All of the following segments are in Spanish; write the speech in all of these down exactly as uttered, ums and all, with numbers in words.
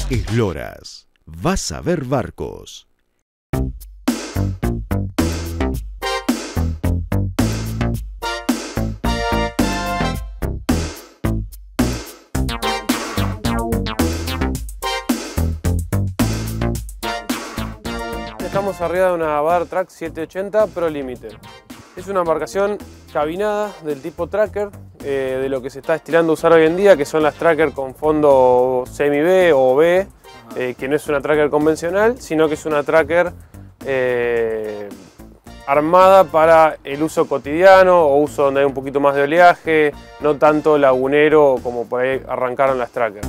Esloras, vas a ver barcos. Estamos arriba de una Badr Track setecientos ochenta Pro Limited. Es una embarcación cabinada del tipo tracker, eh, de lo que se está estilando usar hoy en día, que son las tracker con fondo semi-B o B, eh, que no es una tracker convencional, sino que es una tracker eh, armada para el uso cotidiano o uso donde hay un poquito más de oleaje, no tanto lagunero como por ahí arrancaron las trackers.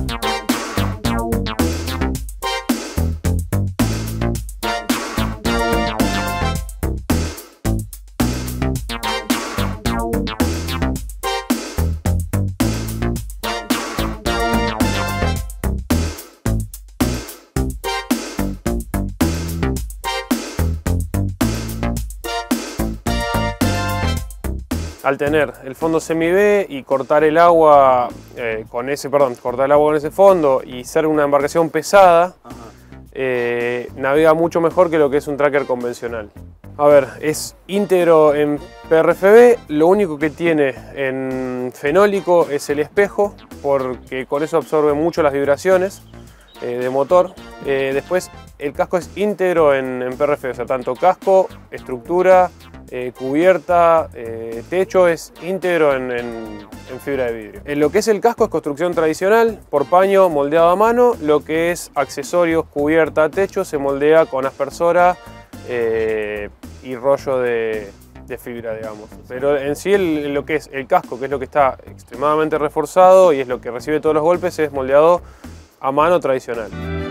Al tener el fondo semi-B y cortar el agua eh, con ese, perdón, cortar el agua con ese fondo y ser una embarcación pesada, eh, navega mucho mejor que lo que es un tracker convencional. A ver, es íntegro en P R F B, lo único que tiene en fenólico es el espejo, porque con eso absorbe mucho las vibraciones eh, de motor. Eh, después el casco es íntegro en, en P R F B, o sea, tanto casco, estructura, Eh, cubierta, eh, techo es íntegro en, en, en fibra de vidrio. En lo que es el casco es construcción tradicional, por paño moldeado a mano. Lo que es accesorios, cubierta, techo se moldea con aspersora eh, y rollo de, de fibra, digamos. Pero en sí el, lo que es el casco, que es lo que está extremadamente reforzado y es lo que recibe todos los golpes, es moldeado a mano tradicional.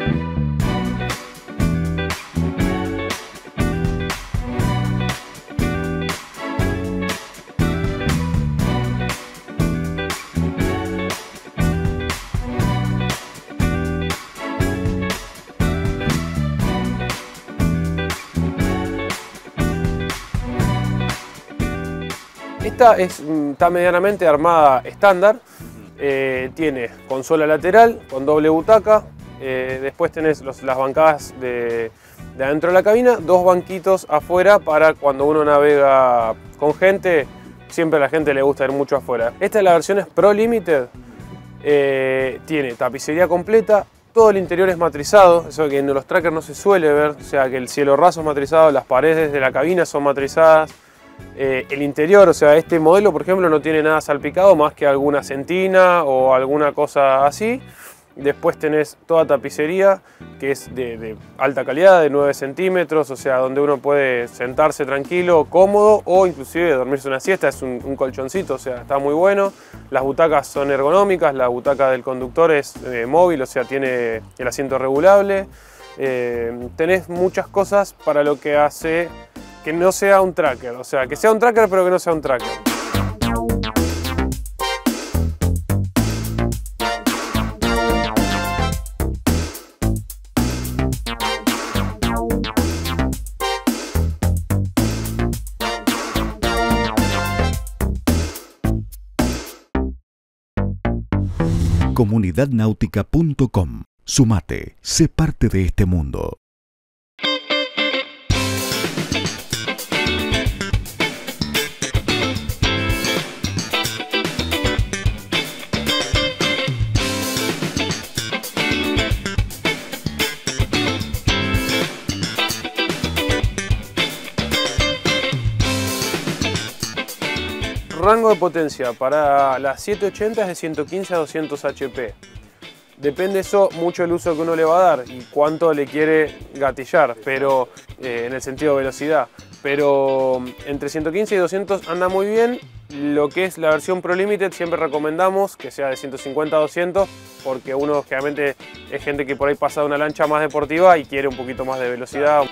Esta es, está medianamente armada estándar, eh, tiene consola lateral con doble butaca, eh, después tenés los, las bancadas de, de adentro de la cabina, dos banquitos afuera para cuando uno navega con gente, siempre a la gente le gusta ir mucho afuera. Esta es la versión es Pro Limited, eh, tiene tapicería completa, todo el interior es matrizado, eso que en los trackers no se suele ver, o sea que el cielo raso es matrizado, las paredes de la cabina son matrizadas. Eh, el interior, o sea, este modelo por ejemplo no tiene nada salpicado más que alguna sentina o alguna cosa así. Después tenés toda tapicería que es de, de alta calidad, de nueve centímetros, o sea, donde uno puede sentarse tranquilo, cómodo o inclusive dormirse una siesta, es un, un colchoncito, o sea, está muy bueno. Las butacas son ergonómicas, la butaca del conductor es eh, móvil, o sea, tiene el asiento regulable. Eh, tenés muchas cosas para lo que hace que no sea un tracker, o sea, que sea un tracker pero que no sea un tracker. comunidad náutica punto com. Sumate, sé parte de este mundo. Rango de potencia para la setecientos ochenta es de ciento quince a doscientos H P. Depende eso mucho del uso que uno le va a dar y cuánto le quiere gatillar, pero eh, en el sentido de velocidad. Pero entre ciento quince y doscientos anda muy bien. Lo que es la versión Pro Limited siempre recomendamos que sea de ciento cincuenta a doscientos, porque uno generalmente es gente que por ahí pasa de una lancha más deportiva y quiere un poquito más de velocidad.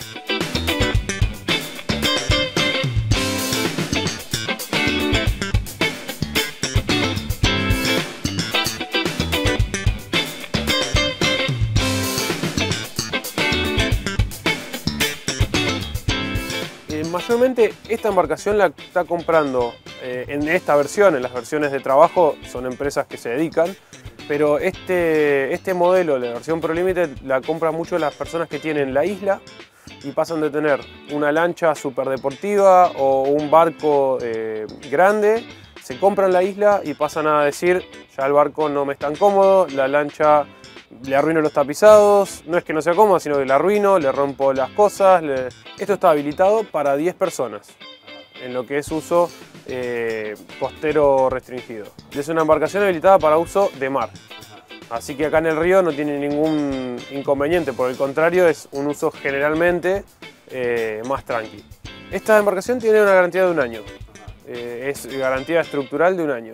Mayormente esta embarcación la está comprando eh, en esta versión, en las versiones de trabajo, son empresas que se dedican pero este, este modelo, la versión Pro Limited, la compran mucho las personas que tienen la isla y pasan de tener una lancha súper deportiva o un barco eh, grande, se compran la isla y pasan a decir, ya el barco no me es tan cómodo, la lancha le arruino los tapizados, no es que no sea cómoda, sino que la arruino, le rompo las cosas. Le... Esto está habilitado para diez personas, en lo que es uso eh, costero restringido. Es una embarcación habilitada para uso de mar. Así que acá en el río no tiene ningún inconveniente, por el contrario es un uso generalmente eh, más tranqui. Esta embarcación tiene una garantía de un año, eh, es garantía estructural de un año.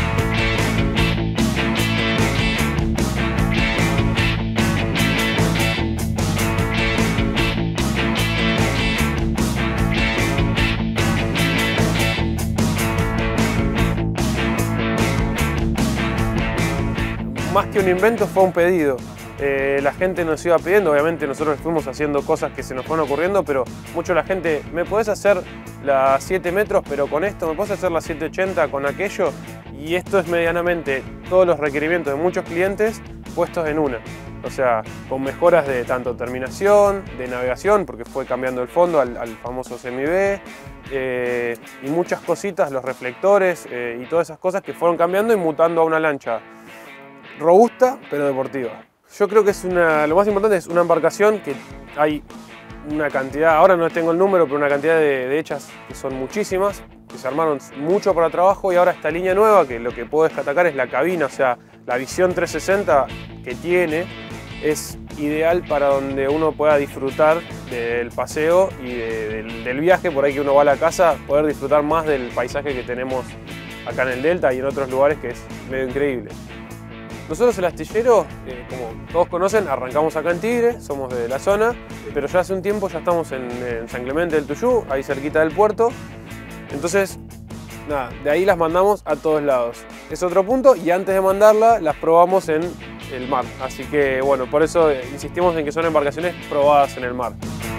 Más que un invento fue un pedido. Eh, la gente nos iba pidiendo, obviamente nosotros fuimos haciendo cosas que se nos fueron ocurriendo, pero mucho la gente, ¿me podés hacer las siete metros pero con esto? ¿Me podés hacer las siete ochenta con aquello? Y esto es medianamente todos los requerimientos de muchos clientes puestos en una. O sea, con mejoras de tanto terminación, de navegación, porque fue cambiando el fondo al, al famoso semi-B, eh, y muchas cositas, los reflectores eh, y todas esas cosas que fueron cambiando y mutando a una lancha robusta pero deportiva. Yo creo que es una, lo más importante es una embarcación que hay una cantidad, ahora no tengo el número, pero una cantidad de, de hechas que son muchísimas, que se armaron mucho para trabajo, y ahora esta línea nueva, que lo que puedo destacar es la cabina, o sea, la visión trescientos sesenta que tiene es ideal para donde uno pueda disfrutar del paseo y de, del, del viaje, por ahí que uno va a la casa, poder disfrutar más del paisaje que tenemos acá en el Delta y en otros lugares, que es medio increíble. Nosotros el astillero, eh, como todos conocen, arrancamos acá en Tigre, somos de la zona, pero ya hace un tiempo ya estamos en, en San Clemente del Tuyú, ahí cerquita del puerto. Entonces, nada, de ahí las mandamos a todos lados. Es otro punto, y antes de mandarla las probamos en el mar. Así que bueno, por eso insistimos en que son embarcaciones probadas en el mar.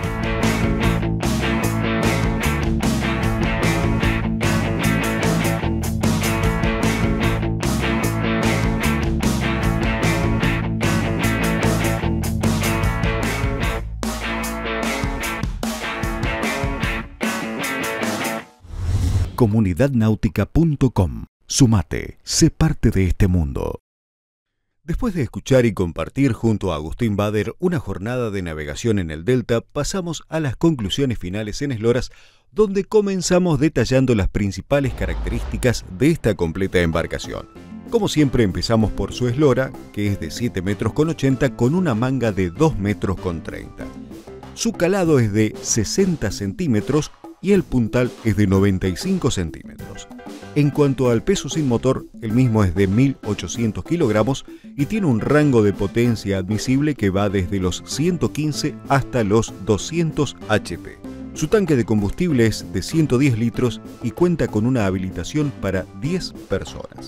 comunidad náutica punto com. Sumate, sé parte de este mundo. Después de escuchar y compartir junto a Agustín Bader una jornada de navegación en el Delta, pasamos a las conclusiones finales en Esloras, donde comenzamos detallando las principales características de esta completa embarcación. Como siempre, empezamos por su eslora, que es de siete metros con ochenta con una manga de dos metros con treinta. Su calado es de sesenta centímetros y el puntal es de noventa y cinco centímetros. En cuanto al peso sin motor, el mismo es de mil ochocientos kilogramos y tiene un rango de potencia admisible que va desde los ciento quince hasta los doscientos hache pe. Su tanque de combustible es de ciento diez litros y cuenta con una habilitación para diez personas.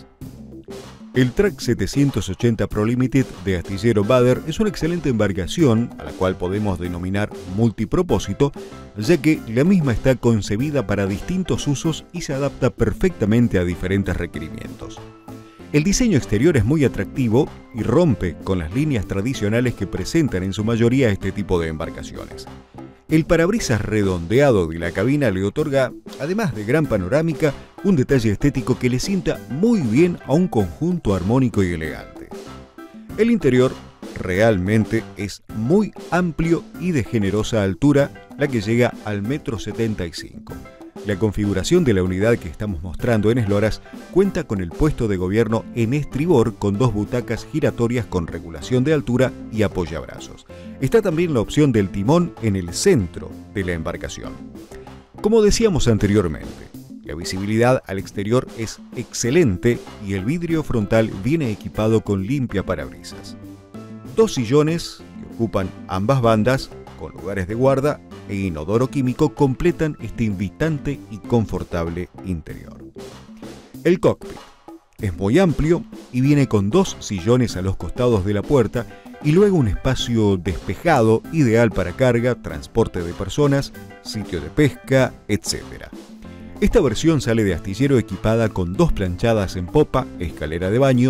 El Track setecientos ochenta Pro Limited de Astillero Bader es una excelente embarcación, a la cual podemos denominar multipropósito, ya que la misma está concebida para distintos usos y se adapta perfectamente a diferentes requerimientos. El diseño exterior es muy atractivo y rompe con las líneas tradicionales que presentan en su mayoría este tipo de embarcaciones. El parabrisas redondeado de la cabina le otorga, además de gran panorámica, un detalle estético que le sienta muy bien a un conjunto armónico y elegante. El interior realmente es muy amplio y de generosa altura, la que llega al metro setenta y cinco. La configuración de la unidad que estamos mostrando en Esloras cuenta con el puesto de gobierno en estribor con dos butacas giratorias con regulación de altura y apoyabrazos. Está también la opción del timón en el centro de la embarcación. Como decíamos anteriormente, la visibilidad al exterior es excelente y el vidrio frontal viene equipado con limpia parabrisas. Dos sillones que ocupan ambas bandas, con lugares de guarda e inodoro químico, completan este invitante y confortable interior. El cockpit es muy amplio y viene con dos sillones a los costados de la puerta y luego un espacio despejado ideal para carga, transporte de personas, sitio de pesca, etcétera. Esta versión sale de astillero equipada con dos planchadas en popa, escalera de baño,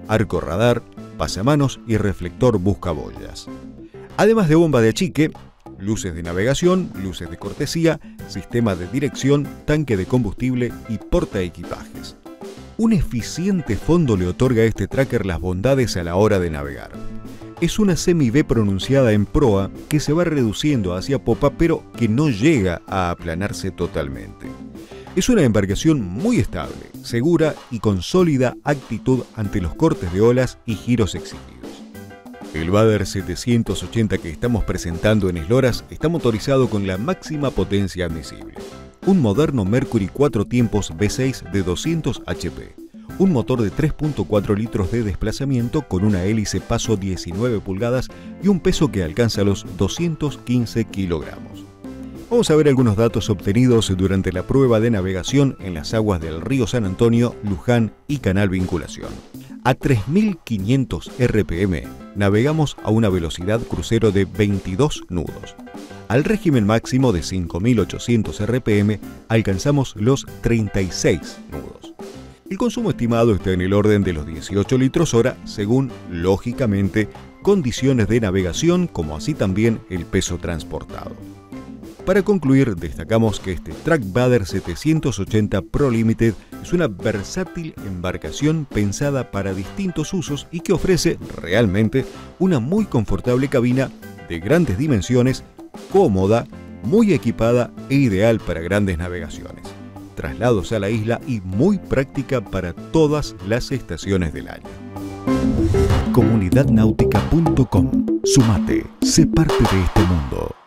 arco radar, pasamanos y reflector buscaboyas. Además de bomba de achique, luces de navegación, luces de cortesía, sistema de dirección, tanque de combustible y portaequipajes. Un eficiente fondo le otorga a este tracker las bondades a la hora de navegar. Es una semi-V pronunciada en proa que se va reduciendo hacia popa, pero que no llega a aplanarse totalmente. Es una embarcación muy estable, segura y con sólida actitud ante los cortes de olas y giros exigidos. El Bader setecientos ochenta que estamos presentando en Esloras está motorizado con la máxima potencia admisible. Un moderno Mercury cuatro tiempos V seis de doscientos hache pe. Un motor de tres punto cuatro litros de desplazamiento con una hélice paso diecinueve pulgadas y un peso que alcanza los doscientos quince kilogramos. Vamos a ver algunos datos obtenidos durante la prueba de navegación en las aguas del río San Antonio, Luján y Canal Vinculación. A tres mil quinientos erre pe eme navegamos a una velocidad crucero de veintidós nudos. Al régimen máximo de cinco mil ochocientos erre pe eme alcanzamos los treinta y seis nudos. El consumo estimado está en el orden de los dieciocho litros hora, según, lógicamente, condiciones de navegación, como así también el peso transportado. Para concluir, destacamos que este Track Bader setecientos ochenta Pro Limited es una versátil embarcación pensada para distintos usos y que ofrece realmente una muy confortable cabina de grandes dimensiones, cómoda, muy equipada e ideal para grandes navegaciones, traslados a la isla y muy práctica para todas las estaciones del año. comunidad náutica punto com. Sumate, sé parte de este mundo.